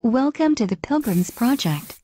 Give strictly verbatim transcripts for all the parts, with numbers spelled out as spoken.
Welcome to the Pilgrims Project.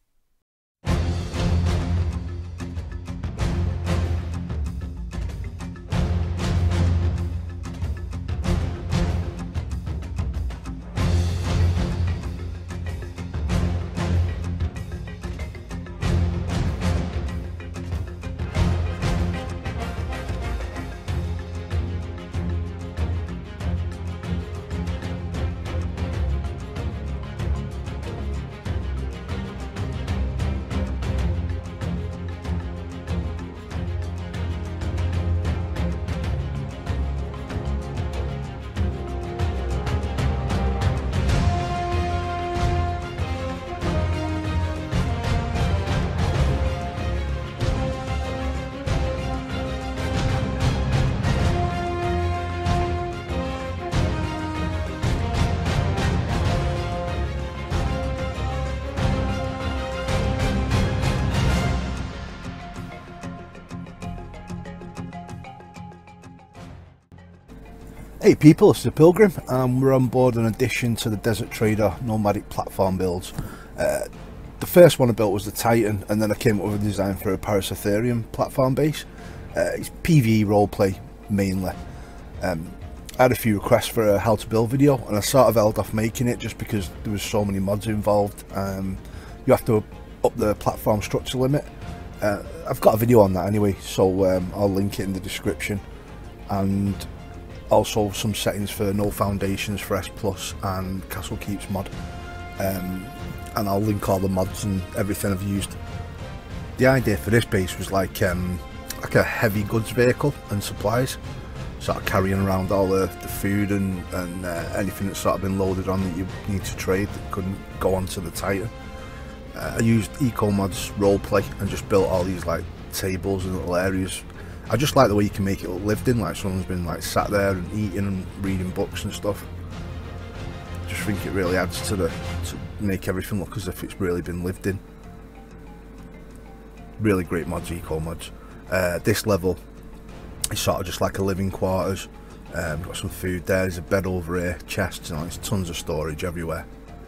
Hey people, it's the Pilgrim and we're on board an addition to the Desert Trader Nomadic platform builds. Uh, the first one I built was the Titan, and then I came up with a design for a Paraceratherium platform base. Uh, it's P V E roleplay mainly. Um, I had a few requests for a how to build video and I sort of held off making it just because there was so many mods involved. Um, you have to up the platform structure limit. Uh, I've got a video on that anyway, so um, I'll link it in the description. And also some settings for no foundations for S plus and Castle Keeps mod, um, and I'll link all the mods and everything I've used. The idea for this base was like um, like a heavy goods vehicle and supplies, sort of carrying around all the, the food and, and uh, anything that's sort of been loaded on that you need to trade that couldn't go onto the Titan. Uh, I used eco mods roleplay and just built all these like tables and little areas. I just like the way you can make it look lived in, like someone's been like sat there and eating and reading books and stuff. Just think it really adds to the to make everything look as if it's really been lived in. Really great mods, eco mods. Uh, this level is sort of just like a living quarters. Um, got some food there. There's a bed over here, chests, and there's tons of storage everywhere.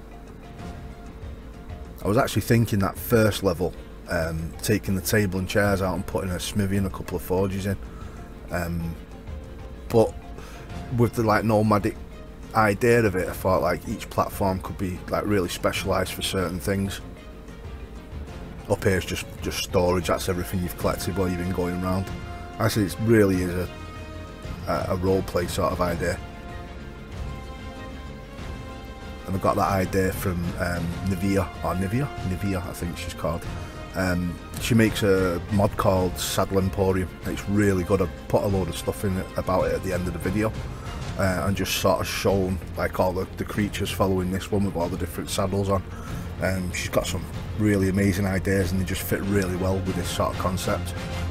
I was actually thinking that first level, Um, taking the table and chairs out and putting a smithy and a couple of forges in, um, but with the like nomadic idea of it, I thought like each platform could be like really specialised for certain things. Up here is just just storage. That's everything you've collected while you've been going around. Actually, it really is a a, a role play sort of idea. And I got that idea from um, Nivea or Nivea Nivea I think she's called. Um, she makes a mod called Saddle Emporium. It's really good. I put a load of stuff in it about it at the end of the video, uh, and just sort of shown like all the, the creatures following this one with all the different saddles on. Um, she's got some really amazing ideas and they just fit really well with this sort of concept.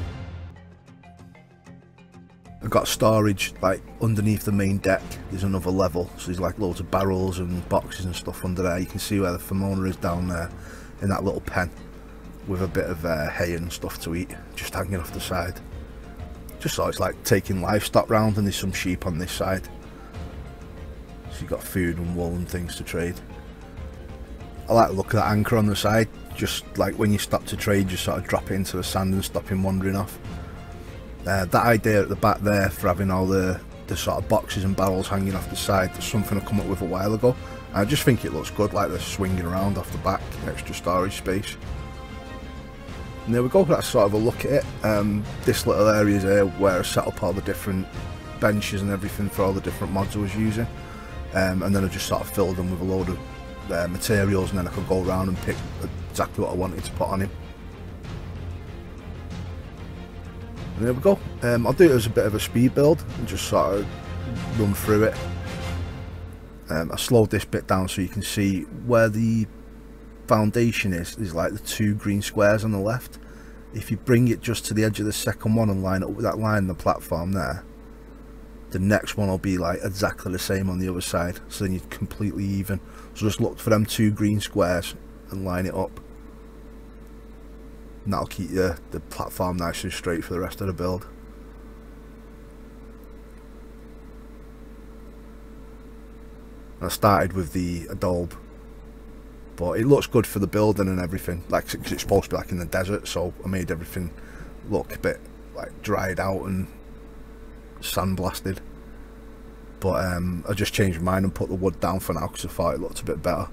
I've got storage like underneath the main deck. There's another level, so there's like loads of barrels and boxes and stuff under there. You can see where the Famona is down there in that little pen, with a bit of uh, hay and stuff to eat just hanging off the side. Just so it's like taking livestock round, and there's some sheep on this side, so you've got food and wool and things to trade. I like the look of that anchor on the side, just like when you stop to trade just sort of drop it into the sand and stop him wandering off. Uh, that idea at the back there for having all the, the sort of boxes and barrels hanging off the side is something I come up with a while ago. I just think it looks good, like they're swinging around off the back, extra storage space. And there we go, that's sort of a look at it. Um, this little area is here where I set up all the different benches and everything for all the different mods I was using. Um, and then I just sort of filled them with a load of uh, materials, and then I could go around and pick exactly what I wanted to put on him. And there we go. Um, I'll do it as a bit of a speed build and just sort of run through it. Um, I slowed this bit down so you can see where the foundation is, is like the two green squares on the left. If you bring it just to the edge of the second one and line it up with that line on the platform there, the next one will be like exactly the same on the other side, so then you're completely even. So just look for them two green squares and line it up, and that'll keep the, the platform nice and straight for the rest of the build. I started with the adobe but it looks good for the building and everything, like, cause it's supposed to be like in the desert, so I made everything look a bit like dried out and sandblasted. But um, I just changed my mind and put the wood down for now because I thought it looked a bit better.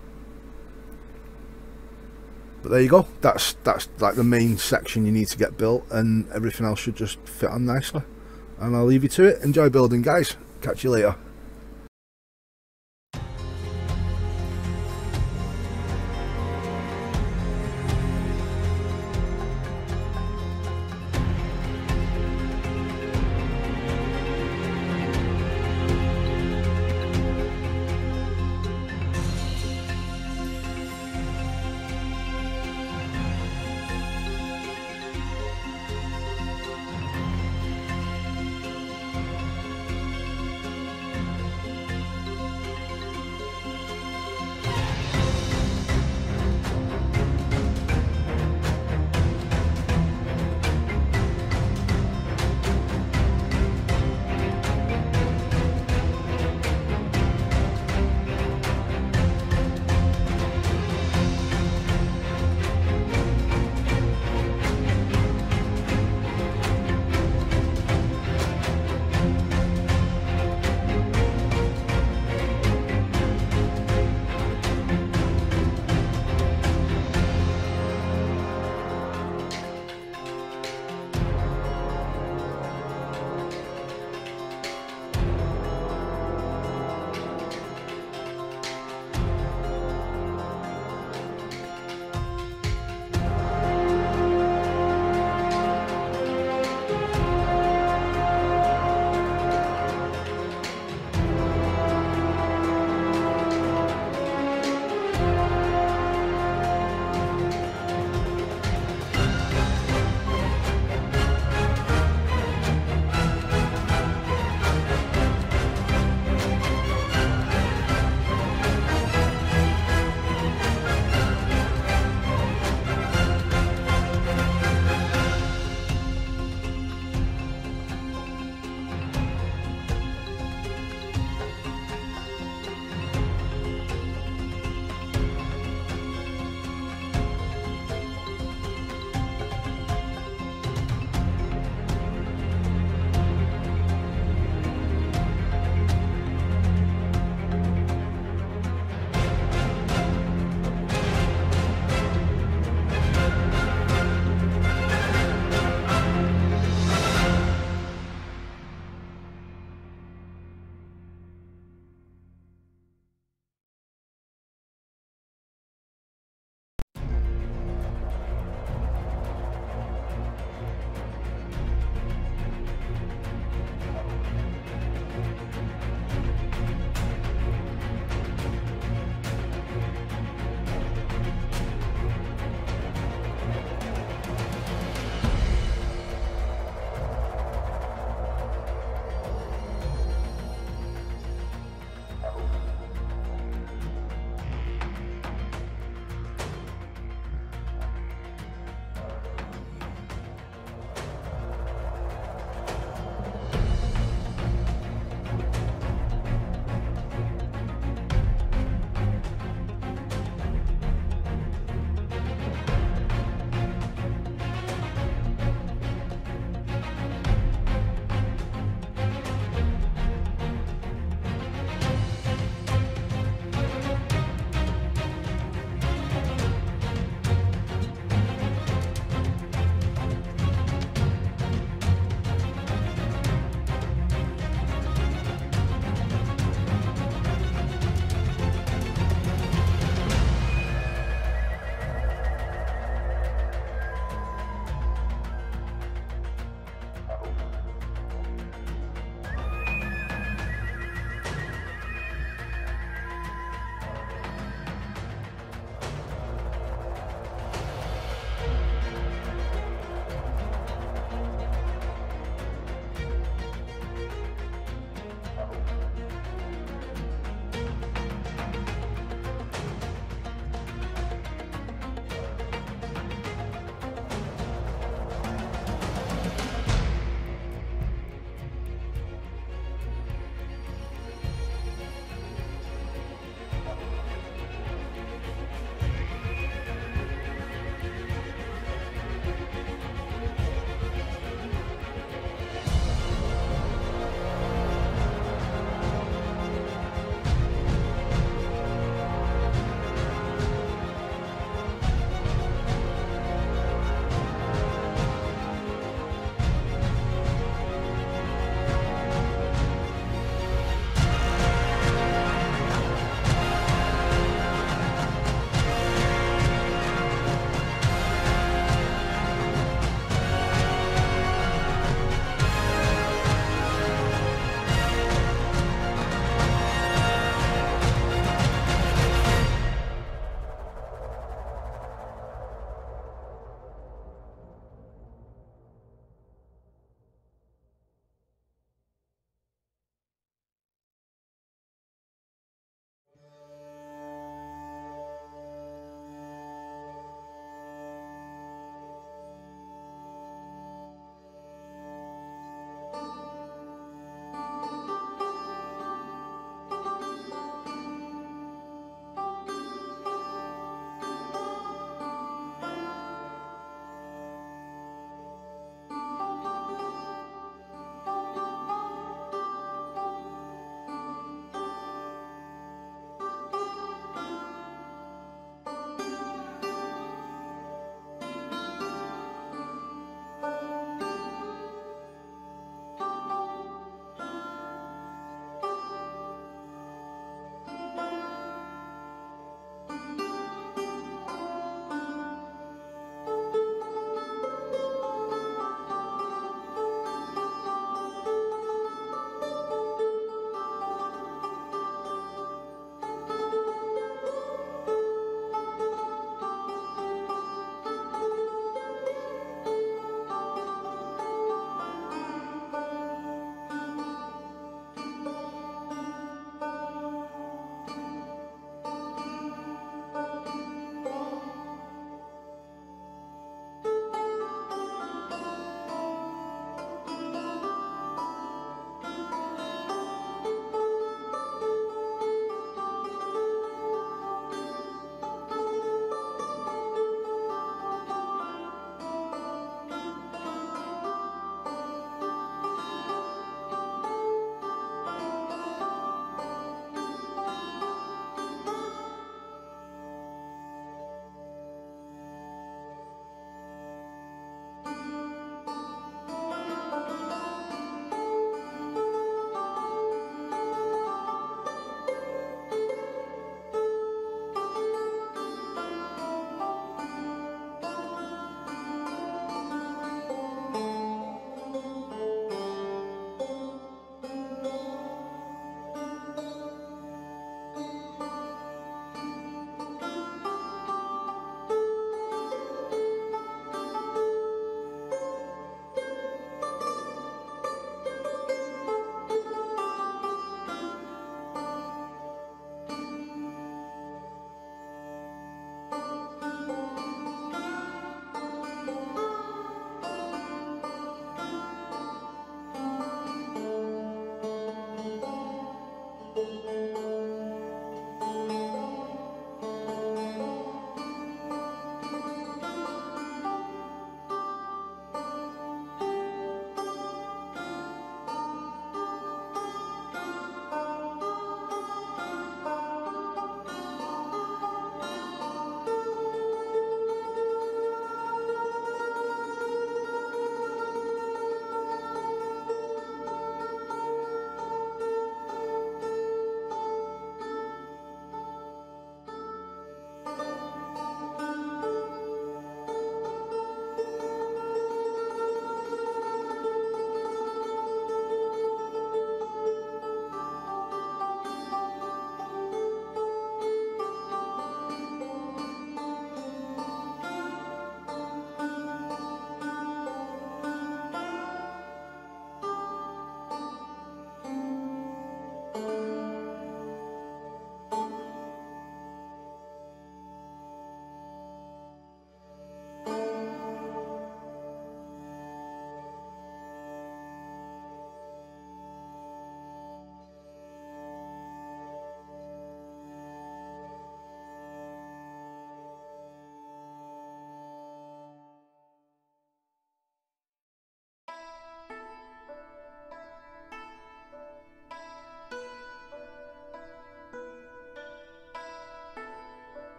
But there you go, that's that's like the main section you need to get built, and everything else should just fit on nicely. And I'll leave you to it. Enjoy building, guys. Catch you later.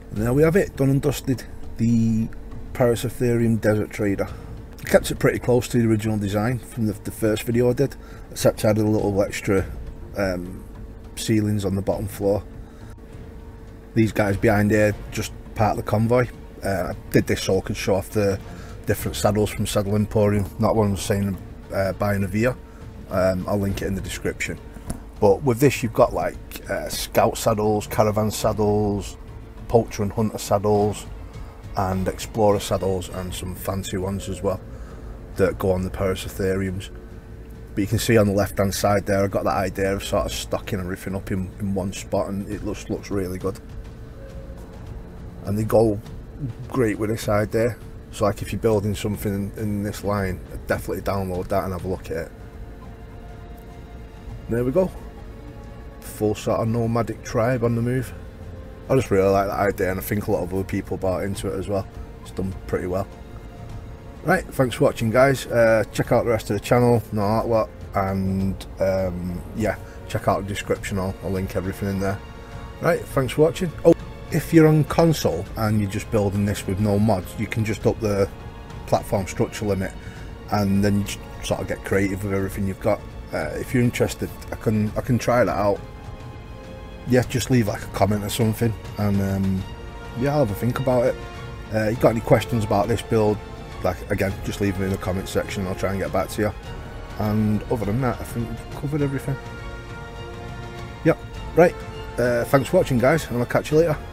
And there we have it, done and dusted, the Paraceratherium Desert Trader. I kept it pretty close to the original design from the, the first video I did, except I added a little extra um, ceilings on the bottom floor. These guys behind here, just part of the convoy. Uh, I did this so I could show off the different saddles from Saddle Emporium. Not one was saying uh, buying a Via. Um, I'll link it in the description. But with this you've got like uh, scout saddles, caravan saddles, poacher and hunter saddles, and explorer saddles, and some fancy ones as well that go on the Paraceratheriums. But you can see on the left hand side there, I've got that idea of sort of stocking everything up in, in one spot, and it looks looks really good. And they go great with this idea. So like if you're building something in, in this line, definitely download that and have a look at it. There we go. Full sort of nomadic tribe on the move. I just really like that idea, and I think a lot of other people bought into it as well. It's done pretty well. Right, thanks for watching guys. Uh, check out the rest of the channel, no artwork, and um, yeah, check out the description, I'll, I'll link everything in there. Right, thanks for watching. Oh, if you're on console and you're just building this with no mods, you can just up the platform structure limit, and then you just sort of get creative with everything you've got. Uh, if you're interested, I can I can try that out. Yeah, just leave like a comment or something, and um, yeah, I'll have a think about it. Uh, you got any questions about this build, like again, just leave them in the comment section, I'll try and get back to you. And other than that, I think we've covered everything. Yep, right, uh, thanks for watching guys, and I'll catch you later.